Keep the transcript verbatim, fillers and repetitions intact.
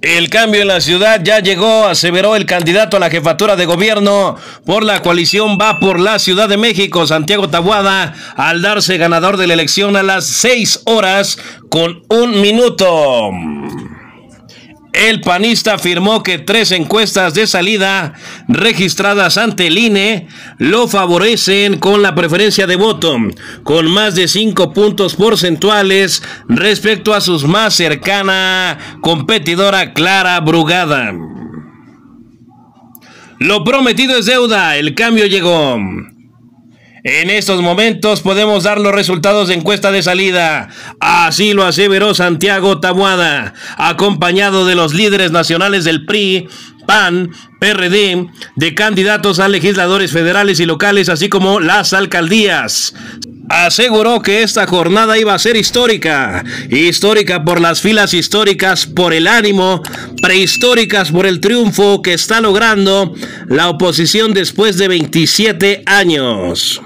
El cambio en la ciudad ya llegó, aseveró el candidato a la jefatura de gobierno por la coalición Va por la Ciudad de México, Santiago Tabuada, al darse ganador de la elección a las seis horas con un minuto. El panista afirmó que tres encuestas de salida registradas ante el I N E lo favorecen con la preferencia de voto, con más de cinco puntos porcentuales respecto a su más cercana competidora Clara Brugada. Lo prometido es deuda, el cambio llegó. En estos momentos podemos dar los resultados de encuesta de salida. Así lo aseveró Santiago Tabuada, acompañado de los líderes nacionales del P R I, P A N, P R D, de candidatos a legisladores federales y locales, así como las alcaldías. Aseguró que esta jornada iba a ser histórica, histórica por las filas históricas, por el ánimo, prehistóricas por el triunfo que está logrando la oposición después de veintisiete años.